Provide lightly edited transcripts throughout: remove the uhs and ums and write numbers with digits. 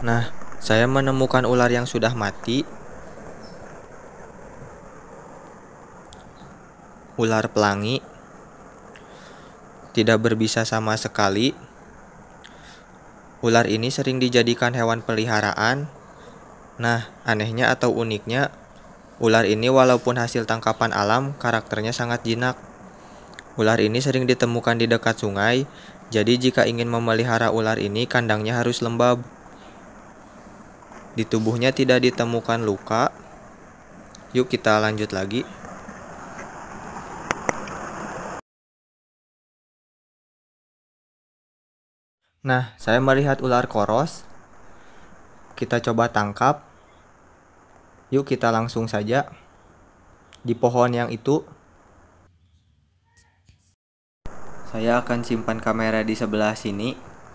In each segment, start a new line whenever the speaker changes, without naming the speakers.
Nah, saya menemukan ular yang sudah mati. Ular pelangi, tidak berbisa sama sekali. Ular ini sering dijadikan hewan peliharaan. Nah, anehnya atau uniknya, ular ini walaupun hasil tangkapan alam, karakternya sangat jinak. Ular ini sering ditemukan di dekat sungai, jadi jika ingin memelihara ular ini, kandangnya harus lembab. Di tubuhnya tidak ditemukan luka. Yuk kita lanjut lagi. Nah, saya melihat ular koros. Kita coba tangkap. Yuk kita langsung saja. Di pohon yang itu. Saya akan simpan kamera di sebelah sini.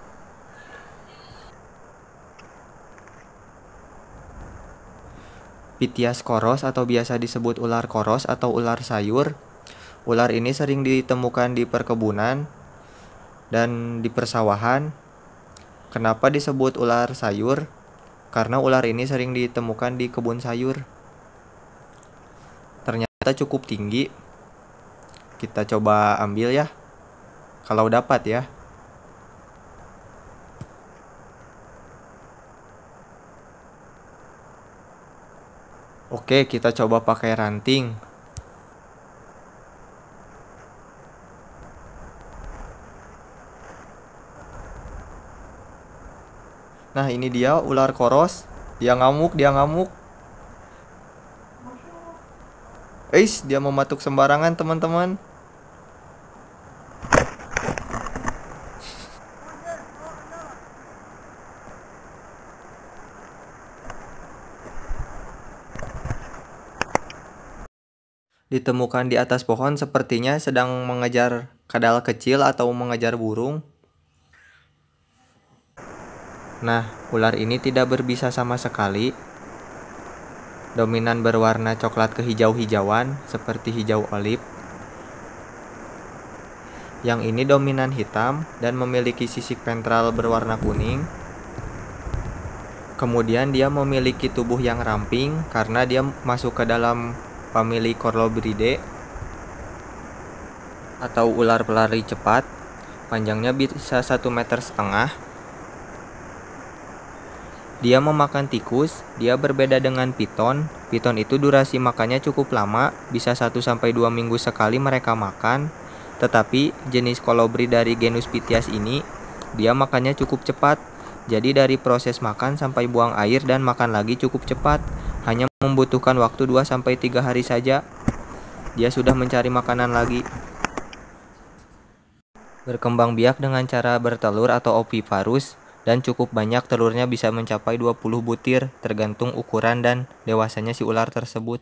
Pithias koros atau biasa disebut ular koros atau ular sayur. Ular ini sering ditemukan di perkebunan dan di persawahan. Kenapa disebut ular sayur? Karena ular ini sering ditemukan di kebun sayur. Ternyata cukup tinggi. Kita coba ambil ya. Kalau dapat ya. Oke, kita coba pakai ranting. Nah, ini dia ular koros. Dia ngamuk. Dia mematuk sembarangan, teman-teman. Ditemukan di atas pohon, sepertinya sedang mengejar kadal kecil atau mengejar burung. Nah, ular ini tidak berbisa sama sekali. Dominan berwarna coklat kehijau-hijauan seperti hijau olive. Yang ini dominan hitam dan memiliki sisik ventral berwarna kuning. Kemudian dia memiliki tubuh yang ramping karena dia masuk ke dalam famili Corlobridae atau ular pelari cepat. Panjangnya bisa 1,5 meter. Dia memakan tikus. Dia berbeda dengan piton. Piton itu durasi makannya cukup lama, bisa 1-2 minggu sekali mereka makan. Tetapi jenis kolibri dari genus Pithias ini, dia makannya cukup cepat. Jadi dari proses makan sampai buang air dan makan lagi cukup cepat. Hanya membutuhkan waktu 2-3 hari saja. Dia sudah mencari makanan lagi. Berkembang biak dengan cara bertelur atau oviparus. Dan cukup banyak, telurnya bisa mencapai 20 butir, tergantung ukuran dan dewasanya si ular tersebut.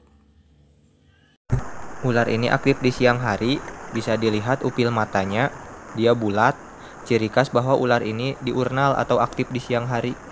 Ular ini aktif di siang hari, bisa dilihat upil matanya, dia bulat, ciri khas bahwa ular ini diurnal atau aktif di siang hari.